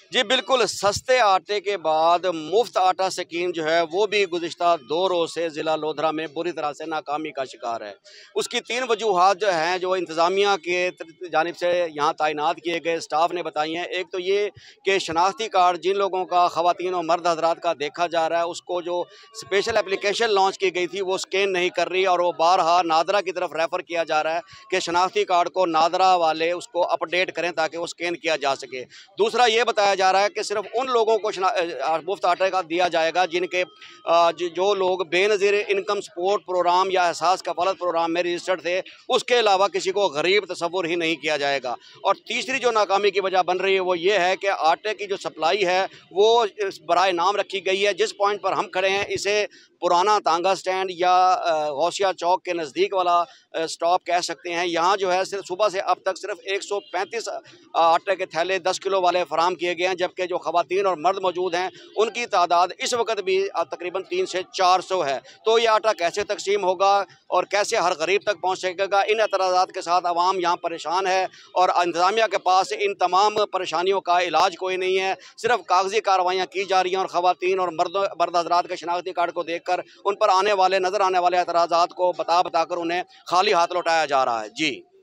जी बिल्कुल, सस्ते आटे के बाद मुफ्त आटा स्कीम जो है वो भी गुज़िश्ता 2 रोज़ से ज़िला लोधरा में बुरी तरह से नाकामी का शिकार है। उसकी 3 वजूहात जो हैं, जो इंतज़ामिया के जानिब से यहाँ तैनात किए गए स्टाफ ने बताई हैं। एक तो ये कि शनाख्ती कार्ड जिन लोगों का, ख़वातीन और मर्द हज़रात का देखा जा रहा है, उसको जो स्पेशल एप्लीकेशन लॉन्च की गई थी वो स्कैन नहीं कर रही और वो बारहा नादरा की तरफ रेफ़र किया जा रहा है कि शनाख्ती कार्ड को नादरा वाले उसको अपडेट करें ताकि वो स्कैन किया जा सके। दूसरा ये बताया जा रहा है कि सिर्फ उन लोगों को मुफ्त आटे का दिया जाएगा जिनके जो लोग बेनज़ीर इनकम सपोर्ट प्रोग्राम या एहसास कफालत प्रोग्राम में रजिस्टर्ड थे, उसके अलावा किसी को गरीब तसव्वुर ही नहीं किया जाएगा। और तीसरी जो नाकामी की वजह बन रही है वो ये है कि आटे की जो सप्लाई है वो बराए नाम रखी गई है। जिस पॉइंट पर हम खड़े हैं इसे पुराना तांगा स्टैंड या गौसिया चौक के नज़दीक वाला स्टॉप कह सकते हैं। यहाँ जो है सिर्फ सुबह से अब तक सिर्फ 135 आटे के थैले 10 किलो वाले फराम किए गए हैं, जबकि जो ख़वातीन और मर्द मौजूद हैं उनकी तादाद इस वक्त भी तकरीबन 300 से 400 है। तो ये आटा कैसे तकसीम होगा और कैसे हर गरीब तक पहुँच सकेगा, इन एतराज़ात के साथ आवाम यहाँ परेशान है और इंतज़ामिया के पास इन तमाम परेशानियों का इलाज कोई नहीं है। सिर्फ कागजी कार्रवाइयाँ की जा रही हैं और ख़वातीन और मर्द हज़रात के शनाख्ती कार्ड को देखकर उन पर नज़र आने वाले एतराज़ात को बता कर उन्हें खाली हाथ लौटाया जा रहा है। जी।